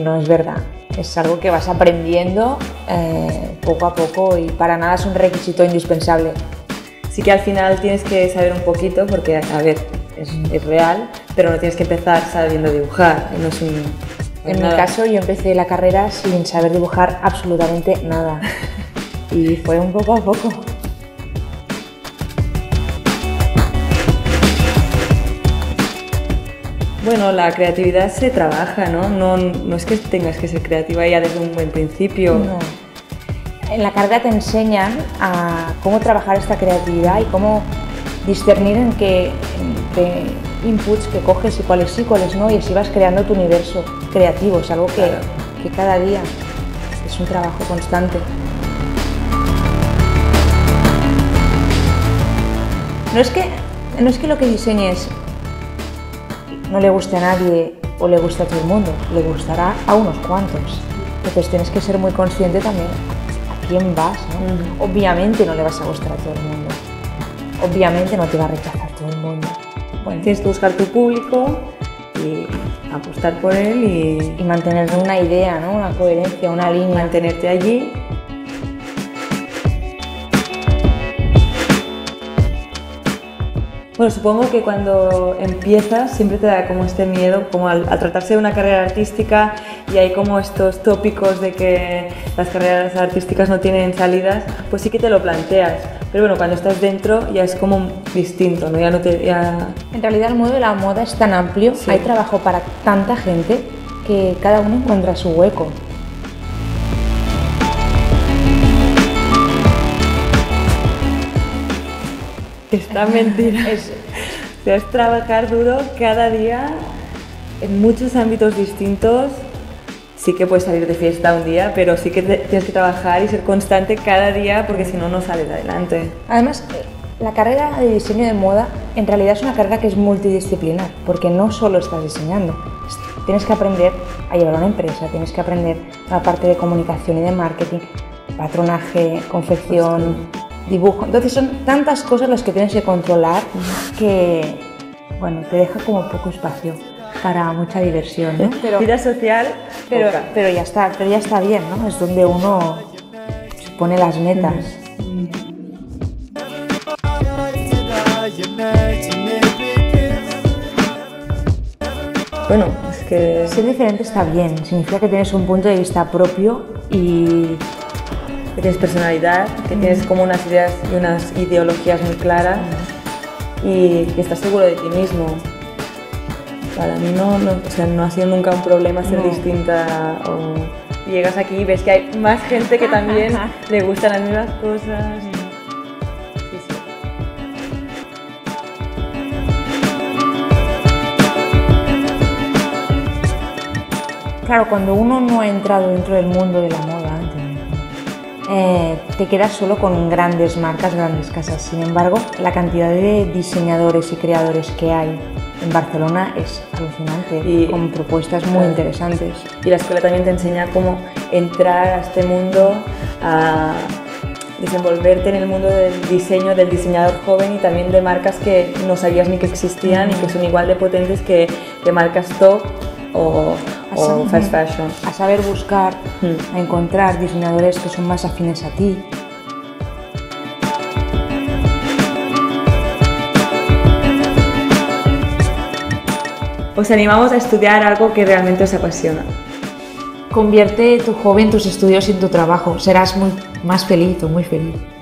no es verdad. Es algo que vas aprendiendo poco a poco y para nada es un requisito indispensable. Sí que al final tienes que saber un poquito porque, a ver, es real, pero no tienes que empezar sabiendo dibujar. No es en mi caso, yo empecé la carrera sin saber dibujar absolutamente nada y fue un poco a poco. Bueno, la creatividad se trabaja, ¿no? No es que tengas que ser creativa ya desde un buen principio. No. En la carrera te enseñan a cómo trabajar esta creatividad y cómo discernir en qué inputs que coges y cuáles sí, cuáles no, y así vas creando tu universo creativo. Es algo que cada día es un trabajo constante. No es que lo que diseñes no le guste a nadie o le guste a todo el mundo, le gustará a unos cuantos. Entonces tienes que ser muy consciente también a quién vas, ¿no? Obviamente no le vas a gustar a todo el mundo, obviamente no te va a rechazar todo el mundo. Bueno, tienes que buscar tu público y apostar por él y mantener una idea, ¿no? Una coherencia, una línea. Mantenerte allí. Bueno, supongo que cuando empiezas siempre te da como este miedo, como al tratarse de una carrera artística y hay como estos tópicos de que las carreras artísticas no tienen salidas, pues sí que te lo planteas. Pero bueno, cuando estás dentro ya es como distinto, ¿no? En realidad el mundo de la moda es tan amplio, sí. Hay trabajo para tanta gente que cada uno encuentra su hueco. Esta mentira es trabajar duro cada día en muchos ámbitos distintos. Sí que puedes salir de fiesta un día, pero sí que tienes que trabajar y ser constante cada día porque si no, no sales adelante. Además, la carrera de diseño de moda en realidad es una carrera que es multidisciplinar porque no solo estás diseñando. Tienes que aprender a llevar una empresa, tienes que aprender la parte de comunicación y de marketing, patronaje, confección, dibujo. Entonces son tantas cosas las que tienes que controlar que, bueno, te deja como poco espacio para mucha diversión, ¿no? Vida social, pero ya está bien, ¿no? Es donde uno se pone las metas. Bueno, es que ser diferente está bien, significa que tienes un punto de vista propio y que tienes personalidad, que tienes como unas ideas y unas ideologías muy claras y que estás seguro de ti mismo. Para mí no ha sido nunca un problema ser distinta y llegas aquí y ves que hay más gente que también le gustan las mismas cosas. Sí, sí. Claro, cuando uno no ha entrado dentro del mundo de la moda, te quedas solo con grandes marcas, grandes casas. Sin embargo, la cantidad de diseñadores y creadores que hay en Barcelona es alucinante y con propuestas muy interesantes. Y la escuela también te enseña cómo entrar a este mundo, a desenvolverte en el mundo del diseño, del diseñador joven y también de marcas que no sabías ni que existían y que son igual de potentes que marcas top o fast fashion. A saber buscar, a encontrar diseñadores que son más afines a ti. Os animamos a estudiar algo que realmente os apasiona. Convierte tu hobby en tus estudios y en tu trabajo. Serás más feliz o muy feliz.